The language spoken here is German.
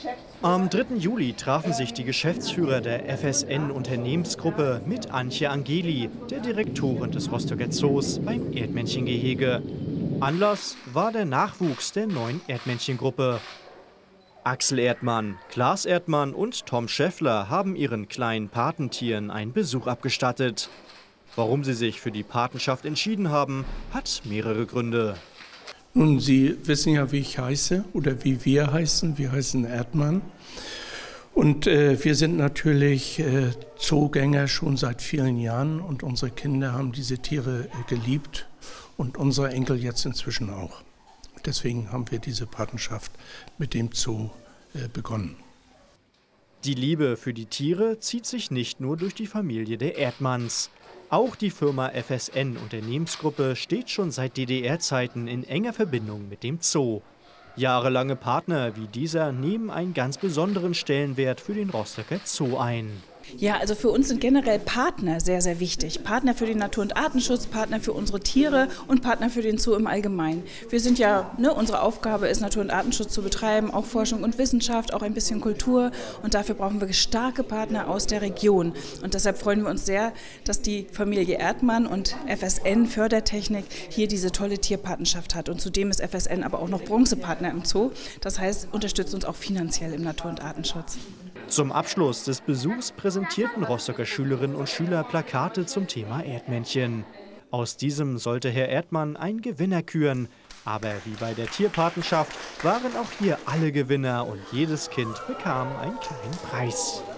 Am 3. Juli trafen sich die Geschäftsführer der FSN-Unternehmensgruppe mit Antje Angeli, der Direktorin des Rostocker Zoos, beim Erdmännchengehege. Anlass war der Nachwuchs der neuen Erdmännchengruppe. Axel Erdmann, Klaas Erdmann und Tom Schäffler haben ihren kleinen Patentieren einen Besuch abgestattet. Warum sie sich für die Patenschaft entschieden haben, hat mehrere Gründe. Nun, Sie wissen ja, wie ich heiße oder wie wir heißen. Wir heißen Erdmann. Und wir sind natürlich Zoogänger schon seit vielen Jahren. Und unsere Kinder haben diese Tiere geliebt und unsere Enkel jetzt inzwischen auch. Deswegen haben wir diese Patenschaft mit dem Zoo begonnen. Die Liebe für die Tiere zieht sich nicht nur durch die Familie der Erdmanns. Auch die Firma FSN Unternehmensgruppe steht schon seit DDR-Zeiten in enger Verbindung mit dem Zoo. Jahrelange Partner wie dieser nehmen einen ganz besonderen Stellenwert für den Rostocker Zoo ein. Ja, also für uns sind generell Partner sehr, sehr wichtig. Partner für den Natur- und Artenschutz, Partner für unsere Tiere und Partner für den Zoo im Allgemeinen. Wir sind ja, unsere Aufgabe ist, Natur- und Artenschutz zu betreiben, auch Forschung und Wissenschaft, auch ein bisschen Kultur. Und dafür brauchen wir starke Partner aus der Region. Und deshalb freuen wir uns sehr, dass die Familie Erdmann und FSN Fördertechnik hier diese tolle Tierpatenschaft hat. Und zudem ist FSN aber auch noch Bronzepartner im Zoo. Das heißt, unterstützt uns auch finanziell im Natur- und Artenschutz. Zum Abschluss des Besuchs präsentierten Rostocker Schülerinnen und Schüler Plakate zum Thema Erdmännchen. Aus diesem sollte Herr Erdmann einen Gewinner küren. Aber wie bei der Tierpatenschaft waren auch hier alle Gewinner und jedes Kind bekam einen kleinen Preis.